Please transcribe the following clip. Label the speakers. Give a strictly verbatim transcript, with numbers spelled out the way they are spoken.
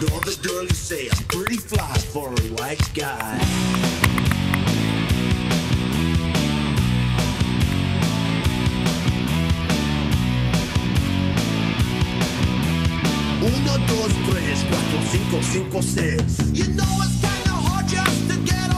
Speaker 1: all the girls say I'm pretty fly for a white guy. Uno, dos, tres, cuatro, cinco, cinco, seis. You know it's kinda hard just to get